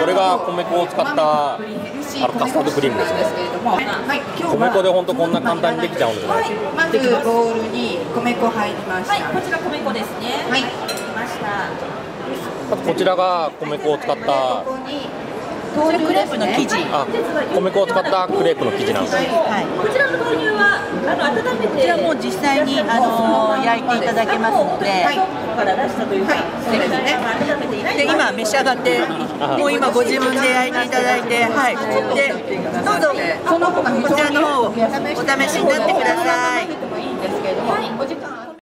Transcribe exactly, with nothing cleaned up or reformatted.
これが米粉を使ったあのカスタードクリームですね。米粉で本当こんな簡単にできちゃうんですね。 まずボウルに米粉入りました。 はい、こちら米粉ですね。はい、入りました。 あとこちらが米粉を使った豆乳クレープの生地。 あ、米粉を使ったクレープの生地なんですね。 はい。こちらの豆乳はあの温めて、こちらも実際にあの焼いていただけますので、はい、ここから出したというか、そうですね。温めていない。で今召し上がって、もう今ご自分で焼いていただいて、はい。でどうぞこちらの方をお試しになってください。